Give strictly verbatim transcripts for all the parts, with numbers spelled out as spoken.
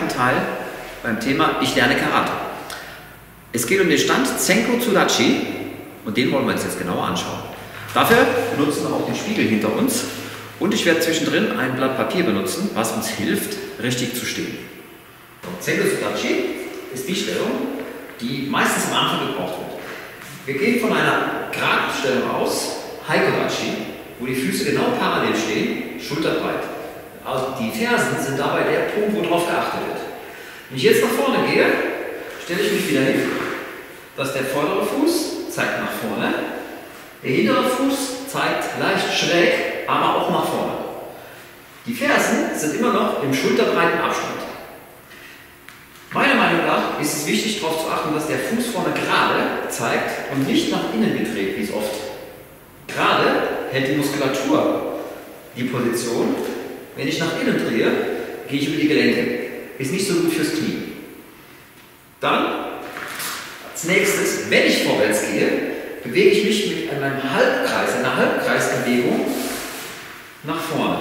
zweiten Teil beim Thema Ich lerne Karate. Es geht um den Stand Zenko Tsudachi und den wollen wir uns jetzt genauer anschauen. Dafür benutzen wir auch den Spiegel hinter uns und ich werde zwischendrin ein Blatt Papier benutzen, was uns hilft, richtig zu stehen. Zenko Tsudachi ist die Stellung, die meistens am Anfang gebraucht wird. Wir gehen von einer geraden Stellung aus, Haikodachi, wo die Füße genau parallel stehen, schulterbreit. Also die Fersen sind dabei der Punkt, wo darauf geachtet wird. Wenn ich jetzt nach vorne gehe, stelle ich mich wieder hin, dass der vordere Fuß zeigt nach vorne, der hintere Fuß zeigt leicht schräg, aber auch nach vorne. Die Fersen sind immer noch im schulterbreiten Abstand. Meiner Meinung nach ist es wichtig, darauf zu achten, dass der Fuß vorne gerade zeigt und nicht nach innen gedreht, wie es oft. Gerade hält die Muskulatur die Position. Wenn ich nach innen drehe, gehe ich über die Gelenke. Ist nicht so gut fürs Knie. Dann, als nächstes, wenn ich vorwärts gehe, bewege ich mich mit einem Halbkreis, einer Halbkreisbewegung nach vorne.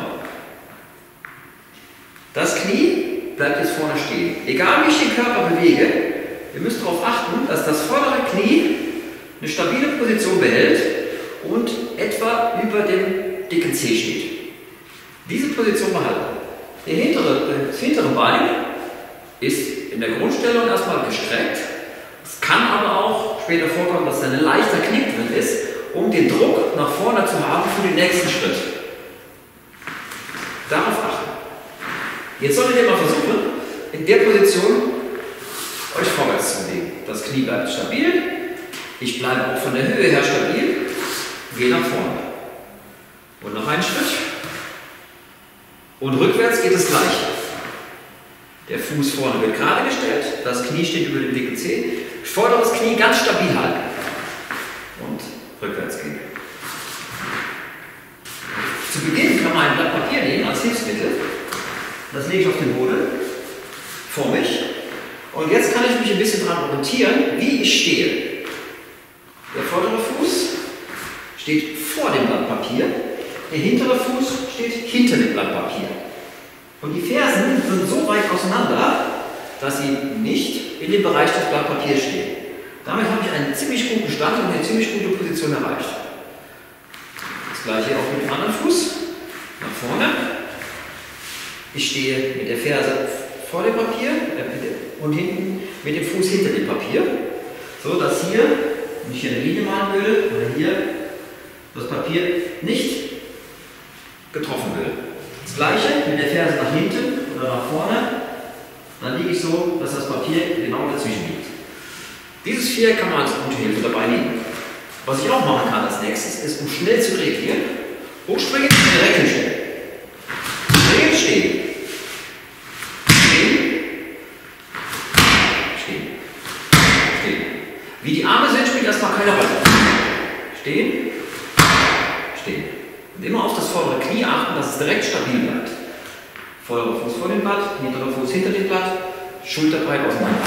Das Knie bleibt jetzt vorne stehen. Egal wie ich den Körper bewege, ihr müsst darauf achten, dass das vordere Knie eine stabile Position behält und etwa über dem dicken Zeh steht. Diese Position behalten. Der hintere, das hintere Bein ist in der Grundstellung erstmal gestreckt. Es kann aber auch später vorkommen, dass da ein leichter Knick drin ist, um den Druck nach vorne zu haben für den nächsten Schritt. Darauf achten. Jetzt solltet ihr mal versuchen, in der Position euch vorwärts zu bewegen. Das Knie bleibt stabil. Ich bleibe auch von der Höhe her stabil. Gehe nach vorne. Und noch einen Schritt. Und rückwärts geht es gleich. Der Fuß vorne wird gerade gestellt, das Knie steht über dem dicken Zeh. Vorderes Knie ganz stabil halten. Und rückwärts gehen. Zu Beginn kann man ein Blatt Papier nehmen als Hilfsmittel. Das lege ich auf den Boden vor mich. Und jetzt kann ich mich ein bisschen daran orientieren, wie ich stehe. Der vordere Fuß steht vor dem Blatt Papier. Der hintere Fuß steht hinter dem Blatt Papier. Und die Fersen sind so weit auseinander, dass sie nicht in dem Bereich des Blatt Papiers stehen. Damit habe ich einen ziemlich guten Stand und eine ziemlich gute Position erreicht. Das gleiche auch mit dem anderen Fuß. Nach vorne. Ich stehe mit der Ferse vor dem Papier äh, und hinten mit dem Fuß hinter dem Papier. So dass hier, wenn ich hier eine Linie malen würde, oder hier, das Papier nicht getroffen wird. Das gleiche mit der Ferse nach hinten oder nach vorne, dann liege ich so, dass das Papier genau dazwischen liegt. Dieses Viereck kann man als gute Hilfe dabei nehmen. Was ich auch machen kann als nächstes, ist, um schnell zu reagieren, hochspringen und direkt hinstellen. Drehen, stehen. Stehen. Stehen. Stehen. Wie die Arme sind, spielt erstmal keine Rolle. Stehen. Stehen. Und immer auf das vordere Knie achten, dass es direkt stabil bleibt. Vorderer Fuß vor dem Blatt, hinterer Fuß hinter dem Blatt, schulterbreit auseinander.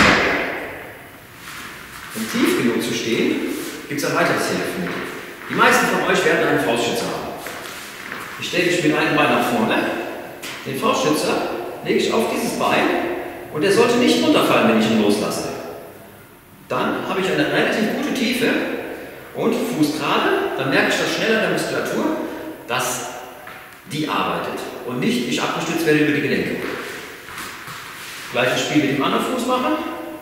Um tief genug zu stehen, gibt es ein weiteres Hilfsmittel. Die meisten von euch werden einen Faustschützer haben. Ich stelle mich mit einem Bein nach vorne, den Faustschützer lege ich auf dieses Bein und er sollte nicht runterfallen, wenn ich ihn loslasse. Dann habe ich eine relativ gute Tiefe und Fuß gerade, dann merke ich das schnell an der Muskulatur, dass die arbeitet und nicht ich abgestützt werde über die Gelenke. Gleiches Spiel mit dem anderen Fuß machen,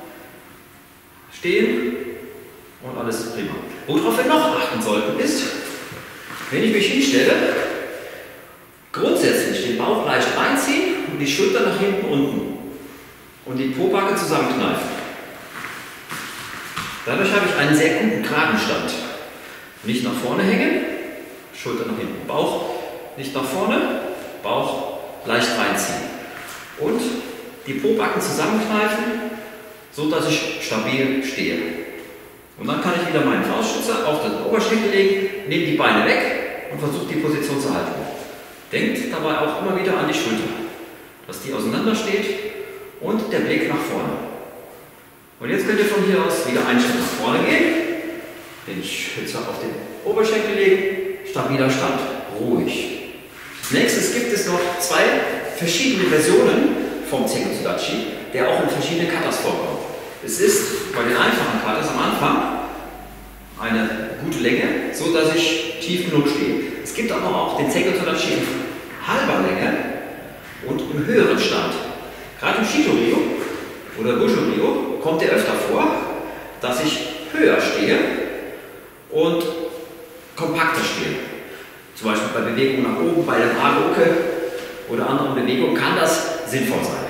stehen und alles ist prima. Worauf wir noch achten sollten ist, wenn ich mich hinstelle, grundsätzlich den Bauch leicht reinziehen und die Schulter nach hinten unten und die Pobacke zusammenkneifen. Dadurch habe ich einen sehr guten geraden Stand. Nicht nach vorne hängen, Schulter nach hinten, Bauch nicht nach vorne, Bauch leicht reinziehen. Und die Pobacken zusammenkneifen, so dass ich stabil stehe. Und dann kann ich wieder meinen Faustschützer auf den Oberschenkel legen, nehme die Beine weg und versuche die Position zu halten. Denkt dabei auch immer wieder an die Schulter, dass die auseinander steht und der Blick nach vorne. Und jetzt könnt ihr von hier aus wieder einen Schritt nach vorne gehen, den Schützer auf den Oberschenkel legen, stabiler Stand, ruhig. Als nächstes gibt es noch zwei verschiedene Versionen vom Zenko Tsudachi. Todachi, der auch in verschiedenen Katas vorkommt. Es ist bei den einfachen Katas am Anfang eine gute Länge, so dass ich tief genug stehe. Es gibt aber auch den Senko Todachi in halber Länge und im höheren Stand. Gerade im Shito-Ryu oder Busho-Ryu kommt der öfter vor, dass ich höher stehe und kompakter stehe. Zum Beispiel bei Bewegungen nach oben, bei der Aroke oder anderen Bewegungen kann das sinnvoll sein.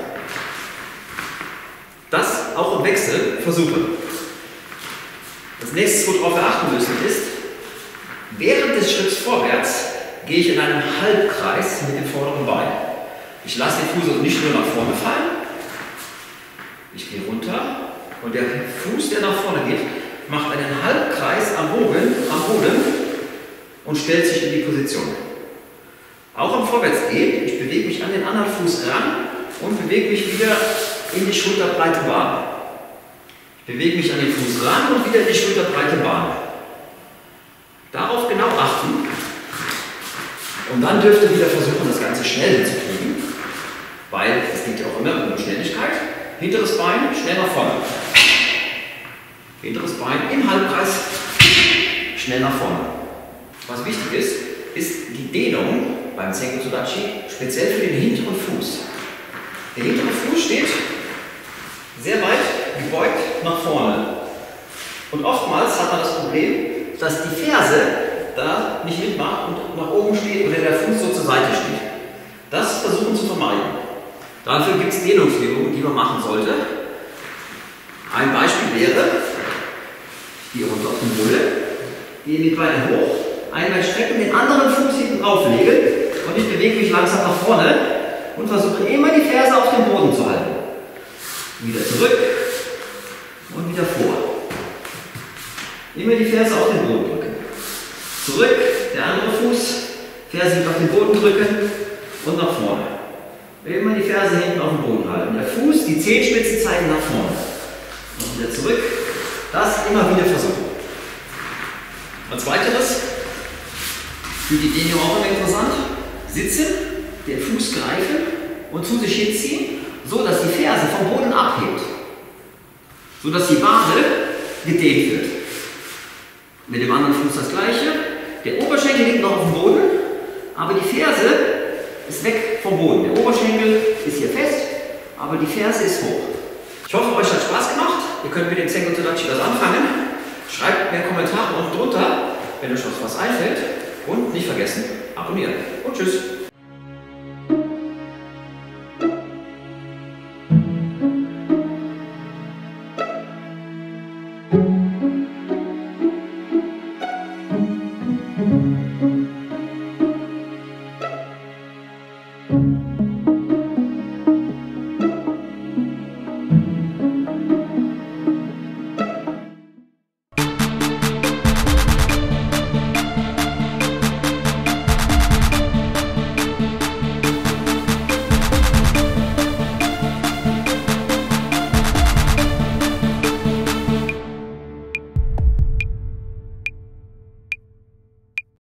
Das auch im Wechsel versuchen. Das nächste, worauf wir achten müssen, ist, während des Schritts vorwärts gehe ich in einem Halbkreis mit dem vorderen Bein. Ich lasse den Fuß also nicht nur nach vorne fallen, ich gehe runter und der Fuß, der nach vorne geht, macht einen Halbkreis am Boden, am Boden und stellt sich in die Position. Auch am Vorwärtsgehen, ich bewege mich an den anderen Fuß ran und bewege mich wieder in die schulterbreite Bahn. Ich bewege mich an den Fuß ran und wieder in die schulterbreite Bahn. Darauf genau achten. Und dann dürft ihr wieder versuchen, das Ganze schnell hinzukriegen, weil es geht ja auch immer um Schnelligkeit. Hinteres Bein, schnell nach vorne. Hinteres Bein im Halbkreis, schnell nach vorne. Was wichtig ist, ist die Dehnung beim Senko Todachi, speziell für den hinteren Fuß. Der hintere Fuß steht sehr weit gebeugt nach vorne. Und oftmals hat man das Problem, dass die Ferse da nicht mitmacht und nach oben steht oder der Fuß so zur Seite steht. Das versuchen zu vermeiden. Dafür gibt es Dehnungsübungen, die man machen sollte. Ein Beispiel wäre, die runter auf den Bulle, gehe mit Beinen hoch, einmal strecken, den anderen Fuß hinten drauflegen und ich bewege mich langsam nach vorne und versuche immer die Ferse auf dem Boden zu halten. Wieder zurück und wieder vor. Immer die Ferse auf den Boden drücken. Zurück, der andere Fuß, Ferse auf den Boden drücken und nach vorne. Immer die Ferse hinten auf dem Boden halten. Der Fuß, die Zehenspitzen zeigen nach vorne. Und wieder zurück. Das immer wieder versuchen. Als weiteres, für die Dehnung auch immer interessant, sitzen, den Fuß greifen und zu sich hinziehen, so dass die Ferse vom Boden abhebt. So dass die Wade gedehnt wird. Mit dem anderen Fuß das gleiche. Der Oberschenkel liegt noch auf dem Boden, aber die Ferse ist weg vom Boden. Der Oberschenkel ist hier fest, aber die Ferse ist hoch. Ich hoffe, euch hat Spaß gemacht. Ihr könnt mit dem Senko Todachi was anfangen. Schreibt mir Kommentare unten drunter, wenn euch was einfällt. Und nicht vergessen, abonnieren. Und tschüss. Thank you.